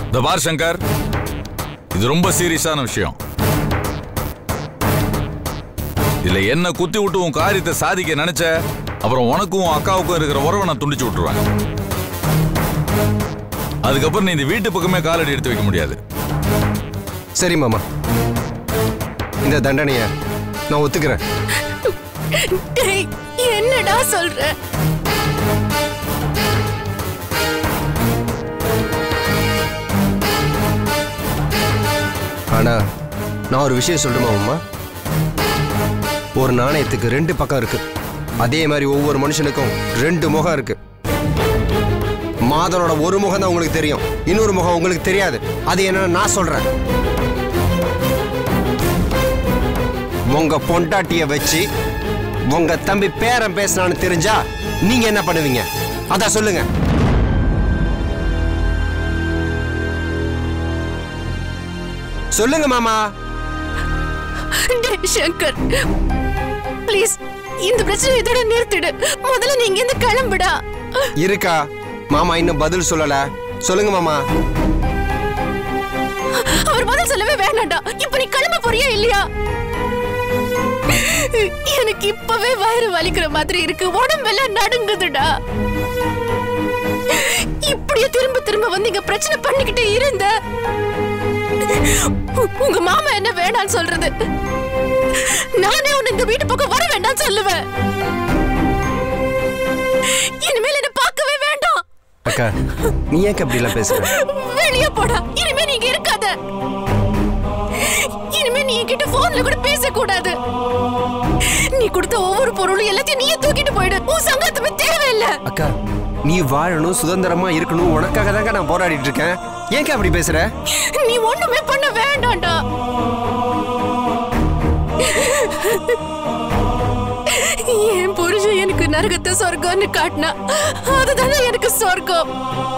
இந்த பார் சங்கர், இது ரொம்ப சீரியஸான விஷயம். இதுல என்ன குத்தி விட்டு உன் காரியத்தை சாதிக்க நினைச்ச, அப்புறம் உனக்கும் உன் அக்காவுக்கும் இருக்கிற உறவை நான் துண்டிச்சு விட்டுருவேன். அதுக்கப்புறம் நீ இந்த வீட்டு பக்கமே காலடி எடுத்து வைக்க முடியாது. சரி மாமா, இந்த தண்டனைய நான் ஒத்துக்கிறேன். என்னடா சொல்ற? ஆனா நான் ஒரு விஷயம் சொல்லணுமா அம்மா? ஒரு நாணயத்துக்கு 2 பக்கம் இருக்கு. அதே மாதிரி ஒவ்வொரு மனுஷனுக்கும் 2 முகம் இருக்கு. மாதனோட ஒரு முகம் தான் உங்களுக்கு தெரியும், இன்னொரு முகம் உங்களுக்கு தெரியாது. அது என்னன்னு நான் சொல்றேன். உங்க பொண்டாட்டிய வச்சு உங்க தம்பி பேரம் பேசினான்னு தெரிஞ்சா நீங்க என்ன பண்ணுவீங்க? அதான் சொல்லுங்க. சொல்லுங்க மாமா. சங்கர், ப்ளீஸ் இந்த பிரச்சனை இதோட நிறுத்திடு. முதல்ல நீங்க இந்த கிளம்புடா. இருக்கா மாமா இன்னும் பதில் சொல்லல. சொல்லுங்க மாமா. அவர் பதில் சொல்லவே வேண்டாம்டா. இப்ப நீ கிளம்ப போறியா இல்லையா? எனக்கு இப்பவே வயிறு வலிக்கிற மாதிரி இருக்கு, உடம்பெல்லாம் நடுங்குதுடா. இப்படியே திரும்ப திரும்ப வந்து இங்க பிரச்சனை பண்ணிக்கிட்டே இருந்த உங்க மாமா என்ன வேண்டான்னு சொல்றது? நானே உன்னை இந்த வீட்டு பக்கம் வர வேண்டாம் சொல்லுவேன். இனிமேல் என்ன பார்க்கவே வேண்டாம். அக்கா, நீ ஏன் அப்படி எல்லாம் பேசுற? வெளியே போடா. இனிமே நீங்க இருக்காத. இனிமே நீ என்கிட்ட போன்ல கூட பேசக்கூடாது. நீ கொடுத்த ஒவ்வொரு பொருளும் எல்லாத்தையும் நீயே தூக்கிட்டு போயிடு. உன் சங்கத்துமே தேவையில்லை. அக்கா, நீ வாழணும், சுதந்திரமா இருக்கணும், உனக்காக தாங்க நான் போராடிட்டு இருக்கேன். ஏன் அப்படி பேசுற? நீ ஒண்ணுமே பண்ண வேண்டாம்டா. என் புருஷன் எனக்கு நரகத்தை சொர்க்கம்னு காட்டினா அதுதானே எனக்கு சொர்க்கம்.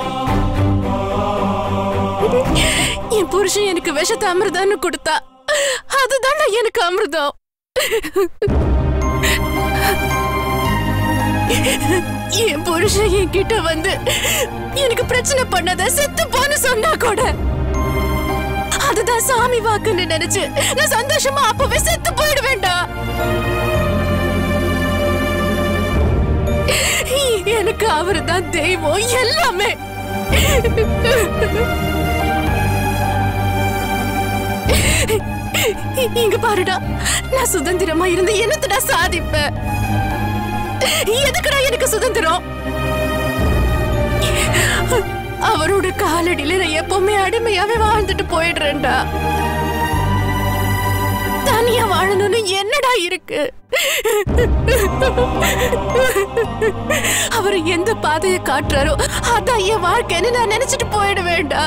என் புருஷன் எனக்கு விஷத்தை அமிர்தம்னு கொடுத்தா அதுதானே எனக்கு அமிர்தம். என் புருஷன் என்கிட்ட வந்து எனக்கு பிரச்சனை பண்ணத செத்து போன்னு சொன்னா கூட அதுதான் சாமி வாக்குன்னு நினைச்சு நான் சந்தோஷமா அப்பவே செத்து போயிடுவேண்டா. எனக்கு அவருதான் தெய்வம் எல்லாமே. இங்க பாருடா, நான் சுதந்திரமா இருந்து என்னத்தடா சாதிப்பேன்? எதுக்குடா எனக்கு சுதந்திரம்? அவரோட காலடியில நான் எப்பவுமே அடிமையாவே வாழ்ந்துட்டு போயிடுறேன்டா. தனியா வாழணும்னு என்னடா இருக்கு? அவர் எந்த பாதையை காட்டுறாரோ அதான் என் வாழ்க்கைன்னு நான் நினைச்சிட்டு போயிடுவேன்டா.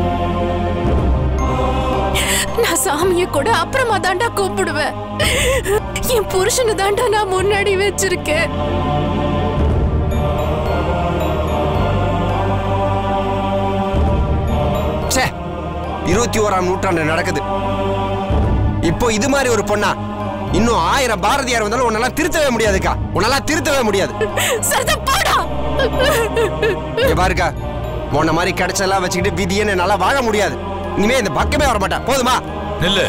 நான் சாமிய கூட அப்புறமா தாண்டா கூப்பிடுவேன். என் புருஷனை தாண்டா நான் முன்னாடி வச்சிருக்கேன். ச்சே, 21ஆம் நூற்றாண்டு நடக்குது. இப்போ இது மாதிரி ஒரு பொண்ணா இன்னும் 1000 பாரதியார் வந்தாலும் உன்னால திருத்தவே முடியாதுக்கா. உன்னால திருத்தவே முடியாது. பாருக்கா, உன்ன மாதிரி கிடைச்செல்லாம் வச்சுக்கிட்டு விதியை நல்லா வாழ முடியாது. இனிமே இந்த பக்கமே வர மாட்டா. போதுமா? இல்ல,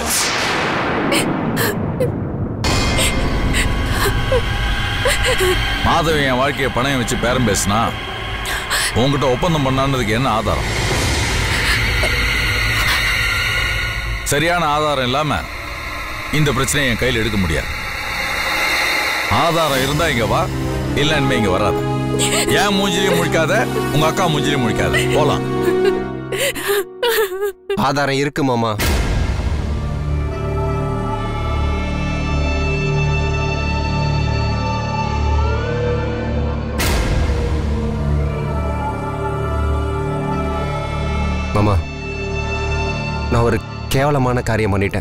மாதவன் என் வாழ்க்கையை பணம் வச்சு பேரம் பேசினா உங்ககிட்ட ஒப்பந்தம் பண்ணானதுக்கு என்ன ஆதாரம்? சரியான ஆதாரம் இல்லாம இந்த பிரச்சனையை என் கையில் எடுக்க முடியாது. ஆதாரம் இருந்தா இங்க வா, இல்ல இனிமே இங்க வராது. ஏன் மூஞ்சிலையும் முழிக்காத, உங்க அக்கா மூஞ்சிலையும் முழிக்காத. போலாம். ஆதாரம் இருக்கு மாமா. மாமா, நான் ஒரு கேவலமான காரியம் பண்ணிட்டேன்.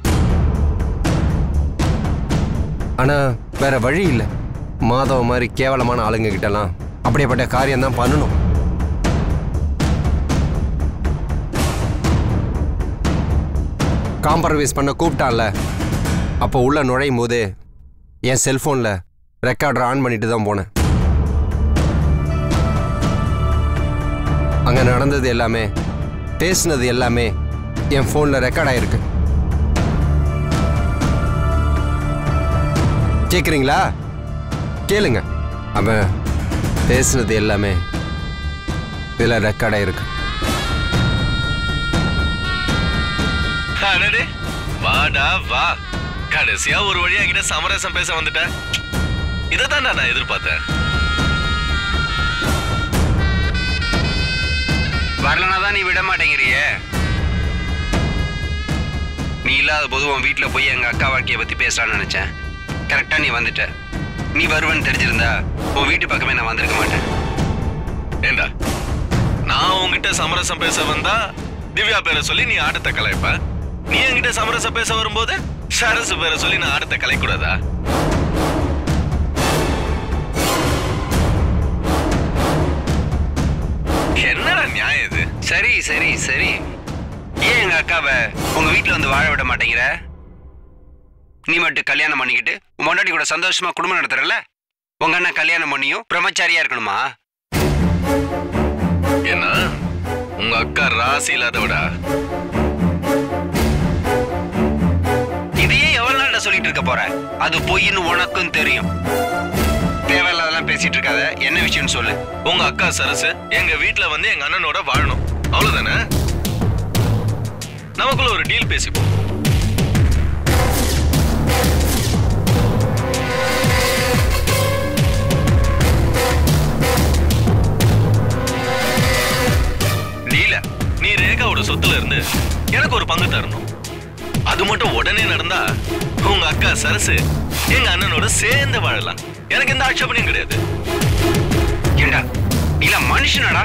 ஆனா வேற வழி இல்லை. மாதவ மாதிரி கேவலமான ஆளுங்க கிட்டலாம் அப்படியேப்பட்ட காரியம் தான் பண்ணணும். காம்ப்ரமைஸ் பண்ண கூப்பிட்டான்ல, அப்போ உள்ள நுழையும் போது என் செல்போன்ல ரெக்கார்டர் ஆன் பண்ணிட்டு தான் போனேன். அங்க நடந்தது எல்லாமே பேசுனது எல்லாமே என் போன்ல ரெக்கார்ட் ஆயிருக்கு. கேக்குறீங்களா? கேளுங்க. அவன் பேசுனது எல்லாமே இதுல ரெக்கார்ட் ஆயிருக்கு. வாடா வா, கடைசியா ஒரு வழியா கிட்ட சமரசம் பேச வந்துட்ட. இதைத்தான் நான் எதிர்பார்த்தேன். வரலனா தான் நீ விட மாட்டேங்கிறியே. நீ இல்லாத போது உன் வீட்டுல போய் எங்க அக்கா வாழ்க்கையை பத்தி பேசலாம்னு நினைச்சேன். கரெக்டா நீ வந்துட்ட. நீ வருவன்னு தெரிஞ்சிருந்தா உன் வீட்டு பக்கமே நான் வந்திருக்க மாட்டேன். ஏண்டா, நான் உன்கிட்ட சமரசம் பேச வந்தா திவ்யா பேரை சொல்லி நீ ஆட்டத்தை கலைப்ப. நீ என்கிட்ட சமரசம் பேச வரும்போது சரசு பேரை சொல்லி நான் ஆட்டத்தை கலைக்கூடாதா? என்னடா நியாயம் இது? சரி சரி சரி, ஏன் எங்க அக்காவை உங்க வீட்டுல வந்து வாழ விட மாட்டேங்கிற? நீ மட்டும் கல்யாணம் பண்ணிக்கிட்டு உன் பொண்டாட்டி கூட சந்தோஷமா குடும்பம் நடத்துறல. உங்க அண்ணன் கல்யாணம் பண்ணியும் பிரம்மச்சாரியா இருக்கணுமா? என்ன உங்க அக்கா ராசி இல்லாதவடா? இதையே எவ்வளவு நாள் சொல்லிட்டு இருக்க போற? அது பொய்ன்னு உனக்கும் தெரியும். தேவையில்லாதெல்லாம் பேசிட்டு இருக்காத. என்ன விஷயம்னு சொல்லு. உங்க அக்கா சரசு எங்க வீட்டுல வந்து எங்க அண்ணனோட வாழணும், அவ்வளவுதானே? நமக்குள்ள ஒரு டீல் பேசிப்போம். டீல நீ ரேகாவோட சொத்துல இருந்து எனக்கு ஒரு பங்கு தரணும். அது மட்டும் உடனே நடந்தா உங்க அக்கா சரசு எங்க அண்ணனோட சேர்ந்து வாழலாம். எனக்கு எந்த ஆட்சேபனையும் கிடையாது. ஏண்டா இல்ல மனுஷனடா?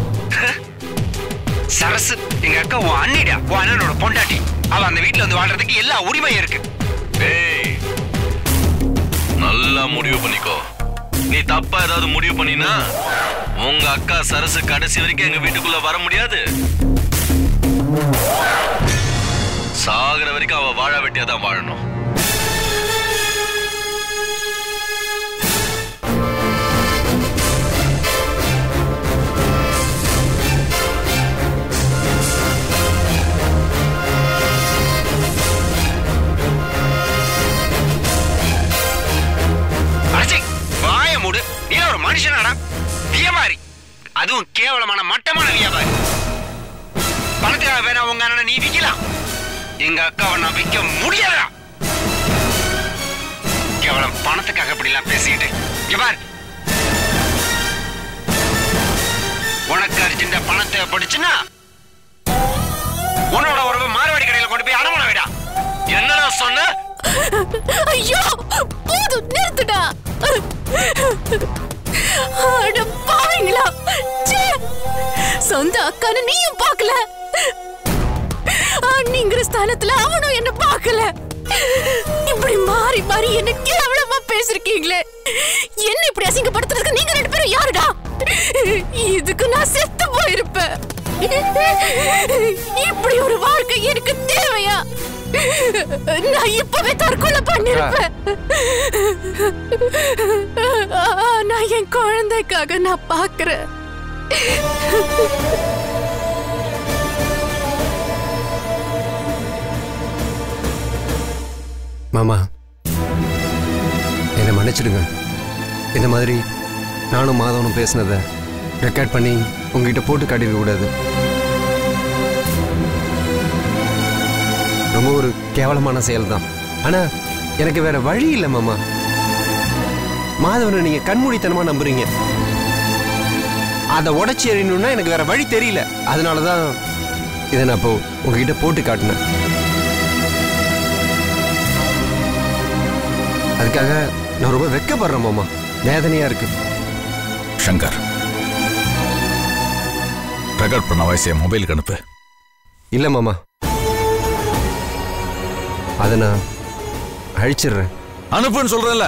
சரசு எங்க அக்கா உன் அண்ணிடா, உன் அண்ணனோட பொண்டாட்டி. அவ அந்த வீட்டுல வந்து வாழ்றதுக்கு எல்லா உரிமையும் இருக்கு. டேய், நல்லா முடிவு பண்ணிக்கோ. நீ தப்பா ஏதாவது முடிவு பண்ணினா உங்க அக்கா சரசு கடைசி வரைக்கும் எங்க வீட்டுக்குள்ள வர முடியாது. சாகர வரைக்கும் அவ வாழ வெட்டியாதான் வாழணும். வாய மூடு. நீ ஒரு மனுஷனாடா? வியாபாரி, அதுவும் கேவலமான மட்டமான வியாபாரி. பணத்துக்காக வேணா உங்க அண்ணனை நீ விக்கலாம். எங்க அக்காவை நான் விற்க முடியாதா? கேவலம் பணத்துக்காக இப்படி எல்லாம் பேசிக்கிட்டு இங்க பாரு. உனக்கு அர்ஜென்டா பணம் தேவைப்படுச்சுன்னா உன்னோட உறவு மார்வாடி கடையில கொண்டு போய் அடமான விடா. என்னடா சொன்ன? ஐயோ போதும், நிறுத்துடா. அட பாவீங்களா, சொந்த அக்கான்னு நீயும் பார்க்கல, நீங்கிற ஸ்தானத்துல அவனும் என்ன பார்க்கல. இப்படி மாறி மாறி என்ன கேவலமா பேசிருக்கீங்களே. என்ன இப்படி அசிங்கப்படுத்துறதுக்கு நீங்க ரெண்டு பேரும் யாருடா? இதுக்கு நான் செத்து போயிருப்பேன். இப்படி ஒரு வாழ்க்கை எனக்கு தேவையா? நான் இப்பவே தற்கொலை பண்ணிருப்பேன். நான் என் குழந்தைக்காக நான் பாக்குறேன். மாமா, என்னை மன்னிச்சிடுங்க. இந்த மாதிரி நானும் மாதவனும் பேசினதை ரெக்கார்ட் பண்ணி உங்ககிட்ட போட்டு காட்டிருக்க கூடாது. ரொம்ப ஒரு கேவலமான செயல் தான். ஆனா எனக்கு வேற வழி இல்லை மாமா. மாதவனை நீங்க கண்மூடித்தனமா நம்புறீங்க. அதை உடைச்சி எறியணும்னா எனக்கு வேற வழி தெரியல. அதனாலதான் இதை நான் இப்போ உங்ககிட்ட போட்டு காட்டினேன். அதுக்காக நான் ரொம்ப வெக்கப்படுறேன் மாமா. வேதனையா இருக்கு. சங்கர், ரெக்கார்ட் பண்ண வாய்ஸை மொபைலுக்கு அனுப்பு. இல்ல மாமா, அதை நான் அழிச்சிடுறேன். அனுப்புன்னு சொல்றேன்ல.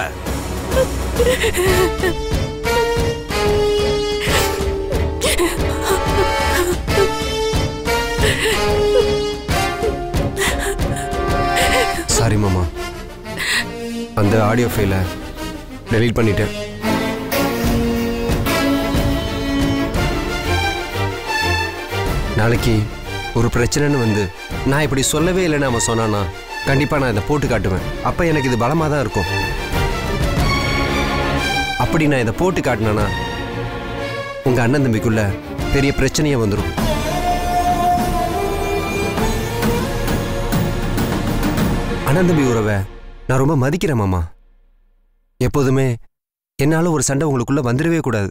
சாரி மாமா, அந்த ஆடியோ ஃபைலை டெலீட் பண்ணிட்டேன். நாளைக்கு ஒரு பிரச்சனைன்னு வந்து நான் இப்படி சொல்லவே இல்லைன்னு அவன் சொன்னானா கண்டிப்பா நான் இதை போட்டு காட்டுவேன். அப்ப எனக்கு இது பலமா தான் இருக்கும். அப்படி நான் இதை போட்டு காட்டினா உங்க அண்ணன் தம்பிக்குள்ள பெரிய பிரச்சனையே வந்துடும். அண்ணன் தம்பி உறவை நான் ரொம்ப மதிக்கிறேன் மாமா. எப்போதுமே என்னால ஒரு சண்டை உங்களுக்குள்ள வந்துடவே கூடாது.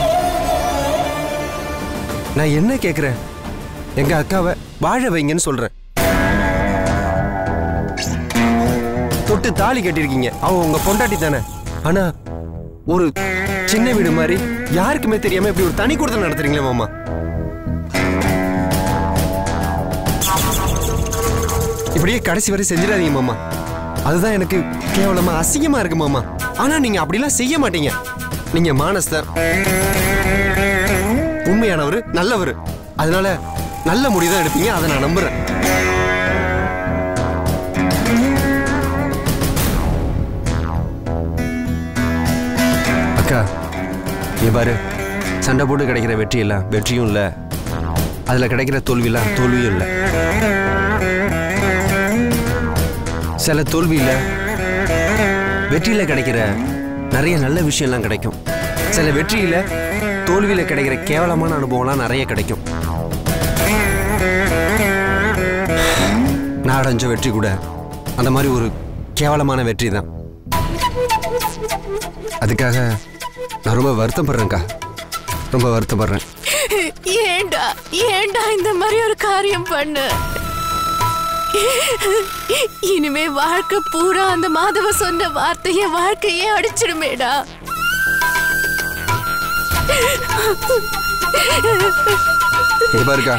நான் என்ன கேட்கிறேன், எங்க அக்காவை வாழ வைங்கன்னு சொல்றேன். தொட்டு தாலி கட்டிருக்கீங்க, அவ உங்க பொண்டாட்டி தானே. ஆனா ஒரு சின்ன வீடு மாதிரி யாருக்குமே தெரியாம இப்படி ஒரு தனி கொடுத்து நடத்துறீங்களே மாமா. இப்படியே கடைசி வரை செஞ்சிடாதீங்க மாமா. அதுதான் எனக்கு கேவலமா அசிங்கமா இருக்கு மாமா. ஆனா நீங்க அப்படிலாம் செய்ய மாட்டீங்க. நீங்க மானஸ்தர், உண்மையானவர், நல்லவர். அதனால நல்ல முடிவுதான் எடுப்பீங்க. அதை நான் நம்புறேன். அக்கா நீ பாரு, சண்டை போட்டு கிடைக்கிற வெற்றி இல்ல வெற்றியும் இல்ல, அதுல கிடைக்கிற தோல்வியெல்லாம் தோல்வியும் இல்லை. சில தோல்வியில வெற்றியில கிடைக்கிற நிறைய நல்ல விஷயம்லாம் கிடைக்கும். சில வெற்றியில தோல்வியில கிடைக்கிற கேவலமான அனுபவம்லாம் நிறைய கிடைக்கும். நான் அடைஞ்ச வெற்றி கூட அந்த மாதிரி ஒரு கேவலமான வெற்றி தான். அதுக்காக நான் ரொம்ப வருத்தப்படுறேன்க்கா, ரொம்ப வருத்தப்படுறேன். ஏண்டா ஏண்டா இந்த மாதிரி ஒரு காரியம் பண்ணு? இனிமே வாழ்க்கை பூரா அந்த மாதவ சொன்ன வார்த்தைய வாழ்க்கையே அடிச்சிடுமேடா. பாருக்கா,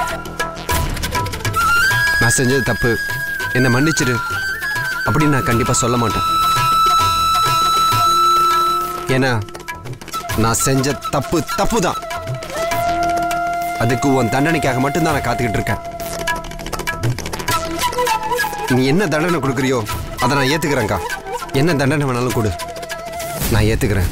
நான் செஞ்சது தப்பு, என்ன மன்னிச்சிரு அப்படின்னு நான் கண்டிப்பா சொல்ல மாட்டேன். ஏன்னா நான் செஞ்ச தப்பு தப்பு தான். அதுக்கு உன் தண்டனைக்காக மட்டும்தான் நான் காத்துக்கிட்டு இருக்கேன். நீ என்ன தண்டனை கொடுக்குறியோ அதை நான் ஏத்துக்கிறேன்க்கா. என்ன தண்டனை வேணாலும் கொடு, நான் ஏத்துக்கிறேன்.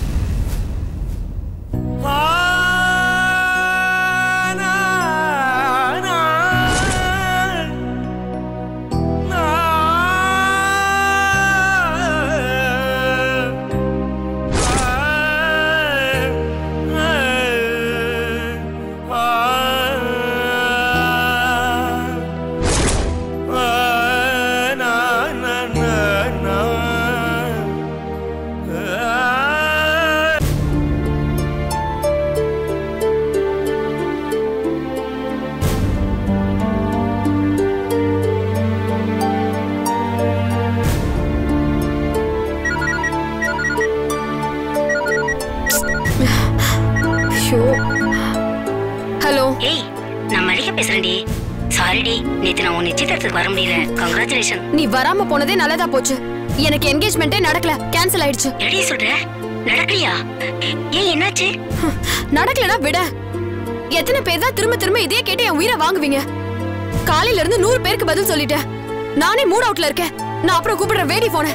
ஹலோ, ஏய் நான் மல்லிகா பேசுறேன்டி. சாரிடி, நேத்து நான் உன் நிச்சயதார்த்தத்துக்கு வர முடியல. கங்க்ராச்சுலேஷன். நீ வராம போனதே நல்லதா போச்சு. எனக்கு என்கேஜ்மெண்டே நடக்கல, கேன்சல் ஆயிடுச்சு. எப்படி சொல்ற? நடக்கலையா? ஏன் என்னாச்சு? நடக்கலனா விட. எத்தனை பேர் தான் திரும்ப திரும்ப இதே கேட்டு என் உயிரை வாங்குவீங்க? காலையில இருந்து 100 பேருக்கு பதில் சொல்லிட்டேன். நானே மூட் அவுட்ல இருக்கேன். நான் அப்புறம் கூப்பிடுறேன், வேடி போன.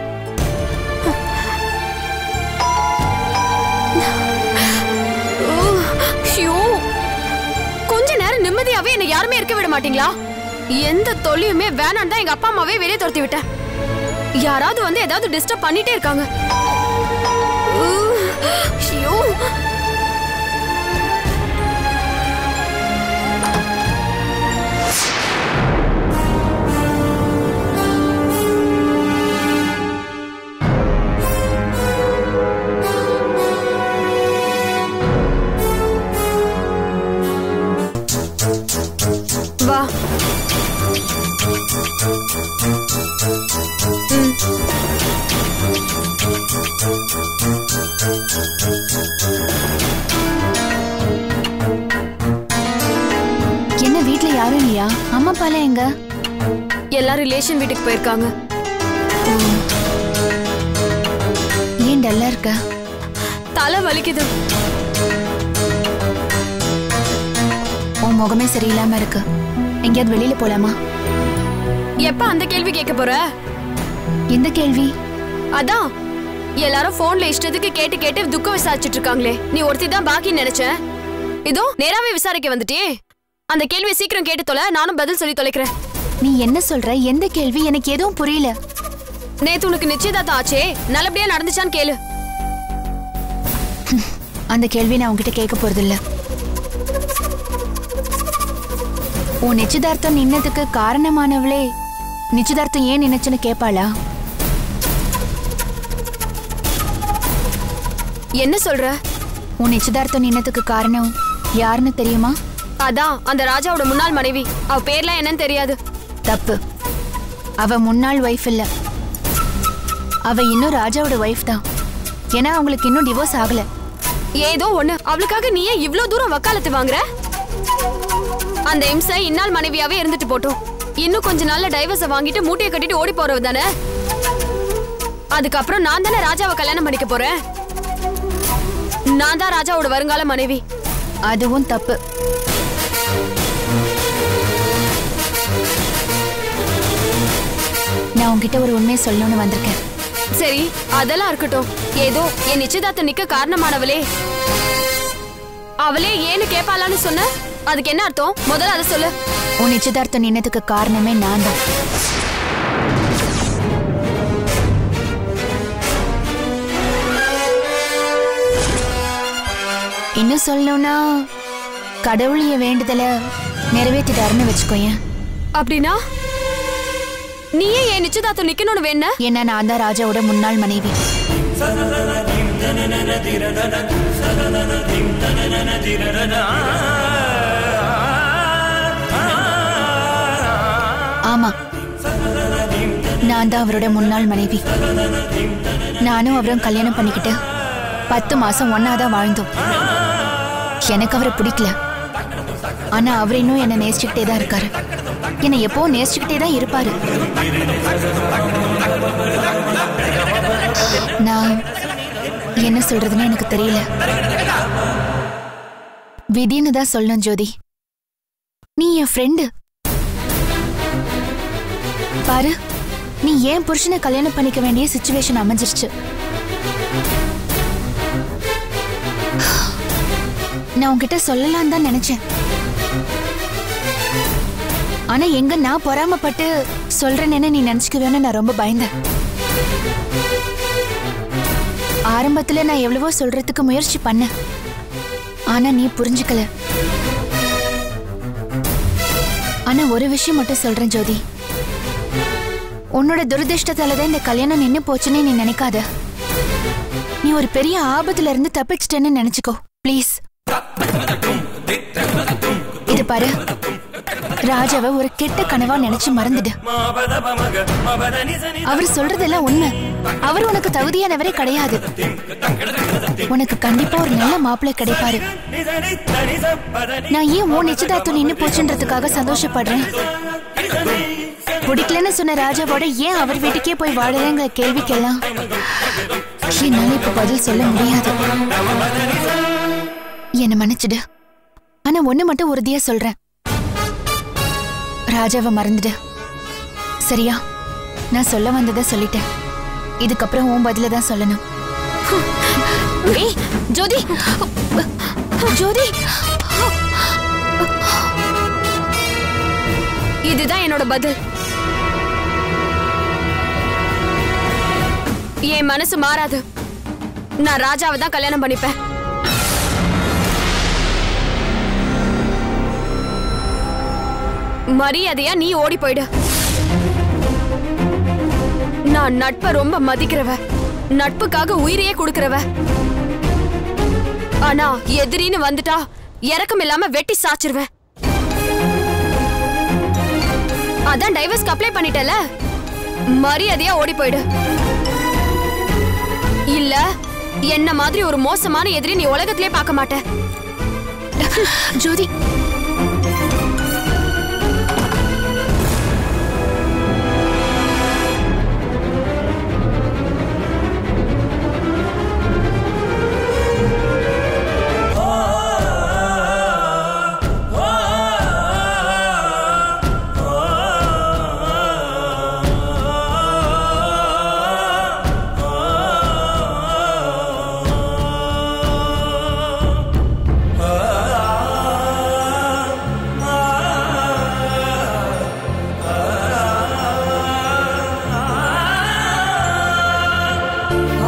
கொஞ்ச நேரம் நிம்மதியாவே என்ன யாருமே இருக்க விட மாட்டீங்களா? எந்த தொல்லையுமே வேணான்னு தான் எங்க அப்பா அம்மாவே வெளியே துரத்தி விட்டேன். யாராவது வந்து ஏதாவது டிஸ்டர்ப் பண்ணிட்டே இருக்காங்க. வா. என்ன வீட்ல யாரும் இல்லையா? அம்மா அப்பால எங்க? எல்லாரும் ரிலேஷன் வீட்டுக்கு போயிருக்காங்க. ஏன் டல்லா இருக்க? தலை வலிக்குது. உன் முகமே சரியில்லாம இருக்கு. எங்கேயாவது வெளியில போலாமா? எப்ப அந்த கேள்வி கேட்க போற? எந்த கேள்வி? அதான் எல்லாரும் போன்ல இஷ்டத்துக்கு கேட்டு கேட்டு துக்கம் விசாரிச்சுட்டு இருக்காங்களே, நீ ஒருத்தி தான் பாக்கி நினைச்சேன். இதோ நேராவே விசாரிக்க வந்துட்டே. அந்த கேள்வியை சீக்கிரம் கேட்டு தொலை, நானும் பதில் சொல்லி தொலைக்கிறேன். நீ என்ன சொல்ற? எந்த கேள்வி? எனக்கு எதுவும் புரியல. நேத்து உனக்கு நிச்சயதார்த்தம் ஆச்சே, நல்லபடியா நடந்துச்சான்னு கேளு. அந்த கேள்வி நான் உன்கிட்ட கேட்க போறது இல்ல. உன் நிச்சயதார்த்தம் நின்னதுக்கு காரணமானவளே நிச்சயதார்த்தம் ஏன் நினைச்சுன்னு கேட்பாளா? என்ன சொல்ற? உன் நிச்சயதார்த்தம் நின்னதுக்கு காரணம் யாருன்னு தெரியுமா? அதான் அந்த ராஜாவோட முன்னாள் மனைவி. அவ பேர்லாம் என்னன்னு தெரியாது. தப்பு. அவ முன்னாள் வைஃப் இல்ல, அவ இன்னும் ராஜாவோட வைஃப் தான். ஏன்னா அவங்களுக்கு இன்னும் டிவோர்ஸ் ஆகல. ஏதோ ஒண்ணு, அவளுக்காக நீயே இவ்ளோ தூரம் வக்காலத்து வாங்குற? அந்த இம்சை இன்னாள் மனைவியாவே இருந்துட்டு போட்டோம். இன்னும் கொஞ்ச நாள்ல டைவர்ஸ வாங்கிட்டு மூட்டையை கட்டிட்டு ஓடி போறவ தானே. அதுக்கப்புறம் நான் தானே ராஜாவை கல்யாணம் பண்ணிக்க போறேன். நான் தான் ராஜாவோட வருங்கால மனைவி. அதுவும் தப்பு. நான் உன்கிட்ட ஒரு உண்மையை சொல்லணும்னு வந்திருக்கேன். சரி, அதெல்லாம் இருக்கட்டும். ஏதோ என் நிச்சயதார்த்தம் நிக்க காரணமானவளே, அவளே ஏன்னு கேட்பாளான்னு சொன்ன, அதுக்கு என்ன அர்த்தம்? முதல்ல அதை சொல்லு. உன் நிச்சயதார்த்தம் நின்னதுக்கு காரணமே நான் தான். இன்னும் சொல்லணும்னா கடவுளிய வேண்டுதல நிறைவேற்றிட்டாருன்னு வச்சுக்கோயேன். அப்படின்னா நீயே என் நிச்சயதார்த்தம் நிக்கணும்னு வேண? ஏன்னா நான் தான் ராஜாவோட முன்னாள் மனைவி. ஆமா, நான் தான் அவரோட முன்னாள் மனைவி. நானும் அவரும் கல்யாணம் பண்ணிக்கிட்டு 10 மாசம் ஒன்னாதான் வாழ்ந்தோம். எனக்கு அவரை பிடிக்கல, ஆனா அவர் இன்னும் என்ன நேசிச்சுக்கிட்டே தான் இருக்காரு. என்னை எப்போ நேசிச்சுக்கிட்டே தான் இருப்பாரு. நான் என்ன சொல்றதுன்னு எனக்கு தெரியல. விதின்னு தான் சொல்லணும் ஜோதி. நீ என் ஃப்ரெண்டு. பாரு, நீ ஏன் புருஷனை கல்யாணம் பண்ணிக்க வேண்டிய சிச்சுவேஷன் அமைஞ்சிருச்சு. நான் உன்கிட்ட சொல்லலாம் தான் நினைச்சேன். ஆனா எங்க நான் பொறாமப்பட்டு சொல்றேன்னு நீ நினைச்சுக்குவேன்னு நான் ரொம்ப பயந்தேன். ஆரம்பத்துல நான் எவ்வளவோ சொல்றதுக்கு முயற்சி பண்ணேன், ஆனா நீ புரிஞ்சுக்கல. ஆனா ஒரு விஷயம் மட்டும் சொல்றேன் ஜோதி, உன்னோட துரதிருஷ்டத்தாலதான் இந்த கல்யாணம் நின்னு போச்சுன்னு நீ நினைக்காத. நீ ஒரு பெரிய ஆபத்துல இருந்து தப்பிச்சிட்டேன்னு நினைச்சுக்கோ ப்ளீஸ். இது பாரு, ராஜாவை ஒரு கெட்ட கனவா நினைச்சு மறந்துடு. அவர் சொல்றதெல்லாம் உண்மை. அவர் உனக்கு தகுதியானவரே கிடையாது. உனக்கு கண்டிப்பா ஒரு நல்ல மாப்பிள்ளை கிடைப்பாரு. நான் ஏன் உன் நிச்சயதார்த்தம் நின்னு போச்சுன்றதுக்காக சந்தோஷப்படுறேன். பிடிக்கலன்னு சொன்ன ராஜாவோட ஏன் அவர் வீட்டுக்கே போய் வாழறேங்கிற கேள்விக்கெல்லாம் என்னால இப்ப பதில் சொல்ல முடியாது. என்ன மன்னிச்சிடு. ஆனா ஒண்ணு மட்டும் உறுதியா சொல்றேன், ராஜாவை மறந்துடு. சரியா? நான் சொல்ல வந்ததை சொல்லிட்டேன். இதுக்கப்புறம் உன் பதில தான் சொல்லணும். ஜோதி, ஜோதி, இதுதான் என்னோட பதில். என் மனசு மாறாது. நான் ராஜாவை தான் கல்யாணம் பண்ணிப்பேன். மரியாதையா நீ ஓடி போயிடு. நான் நட்பை ரொம்ப மதிக்கிறவ, நட்புக்காக உயிரையே கொடுக்கிறவ. ஆனா எதிரின்னு வந்துட்டா இறக்கம் இல்லாம வெட்டி சாச்சிருவேன். அதான் டைவர்ஸ்க்கு அப்ளை பண்ணிட்டல, மரியாதையா ஓடி போயிடு. இல்ல என்ன மாதிரி ஒரு மோசமான எதிரி நீ உலகத்திலே பார்க்க மாட்ட. ஜோதி,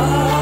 ஆ